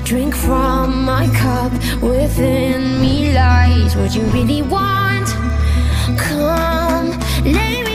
Drink from my cup, within me lies what you really want. Come, lay